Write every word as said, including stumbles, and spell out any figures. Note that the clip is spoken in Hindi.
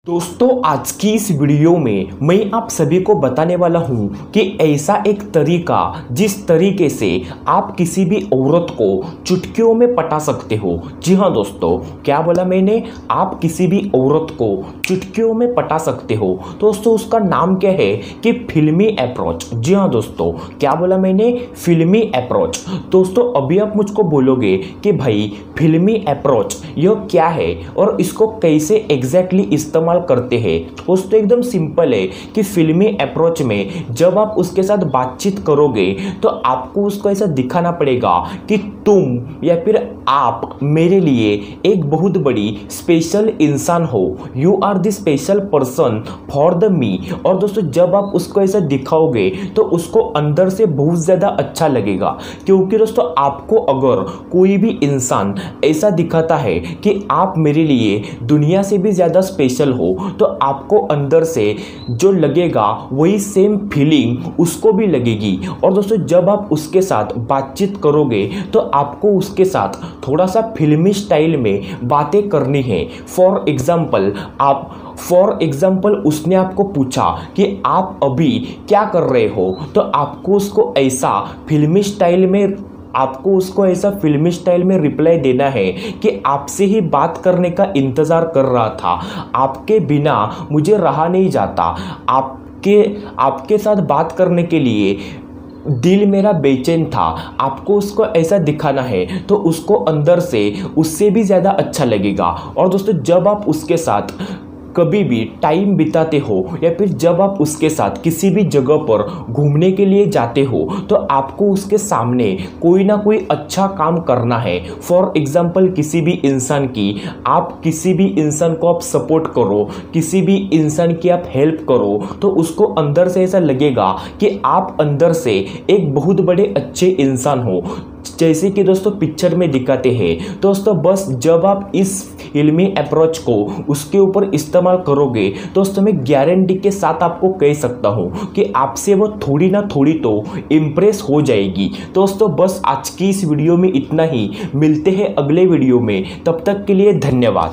दोस्तों आज की इस वीडियो में मैं आप सभी को बताने वाला हूं कि ऐसा एक तरीका जिस तरीके से आप किसी भी औरत को चुटकियों में पटा सकते हो। जी हां दोस्तों, क्या बोला मैंने, आप किसी भी औरत को चुटकियों में पटा सकते हो। दोस्तों उसका नाम क्या है कि फिल्मी अप्रोच। जी हां दोस्तों, क्या बोला मैंने, फिल्मी अप्रोच। दोस्तों अभी आप मुझको बोलोगे कि भाई फिल्मी अप्रोच यह क्या है और इसको कैसे एग्जैक्टली इस्तेमाल करते हैं। दोस्तों एकदम सिंपल है कि फिल्मी अप्रोच में जब आप उसके साथ बातचीत करोगे तो आपको उसको ऐसा दिखाना पड़ेगा कि तुम या फिर आप मेरे लिए एक बहुत बड़ी स्पेशल इंसान हो, you are the special person for the me. और दोस्तों जब आप उसको ऐसा दिखाओगे तो उसको अंदर से बहुत ज़्यादा अच्छा लगेगा, क्योंकि दोस्तों आपको अगर कोई भी इंसान ऐसा दिखाता है कि आप मेरे लिए दुनिया से भी ज़्यादा स्पेशल हो तो आपको अंदर से जो लगेगा वही सेम फीलिंग उसको भी लगेगी। और दोस्तों जब आप उसके साथ बातचीत करोगे तो आपको उसके साथ थोड़ा सा फिल्मी स्टाइल में बातें करनी है। फॉर एग्जाम्पल आप फॉर एग्जाम्पल उसने आपको पूछा कि आप अभी क्या कर रहे हो, तो आपको उसको ऐसा फिल्मी स्टाइल में आपको उसको ऐसा फिल्मी स्टाइल में रिप्लाई देना है कि आपसे ही बात करने का इंतज़ार कर रहा था, आपके बिना मुझे रहा नहीं जाता, आपके आपके साथ बात करने के लिए दिल मेरा बेचैन था। आपको उसको ऐसा दिखाना है तो उसको अंदर से उससे भी ज़्यादा अच्छा लगेगा। और दोस्तों जब आप उसके साथ कभी भी टाइम बिताते हो या फिर जब आप उसके साथ किसी भी जगह पर घूमने के लिए जाते हो तो आपको उसके सामने कोई ना कोई अच्छा काम करना है। फॉर एग्जाम्पल किसी भी इंसान की आप किसी भी इंसान को आप सपोर्ट करो, किसी भी इंसान की आप हेल्प करो तो उसको अंदर से ऐसा लगेगा कि आप अंदर से एक बहुत बड़े अच्छे इंसान हो, जैसे कि दोस्तों पिक्चर में दिखाते हैं। दोस्तों बस जब आप इस फिल्मी अप्रोच को उसके ऊपर इस्तेमाल करोगे दोस्तों मैं गारंटी के साथ आपको कह सकता हूं कि आपसे वो थोड़ी ना थोड़ी तो इम्प्रेस हो जाएगी। दोस्तों बस आज की इस वीडियो में इतना ही, मिलते हैं अगले वीडियो में, तब तक के लिए धन्यवाद।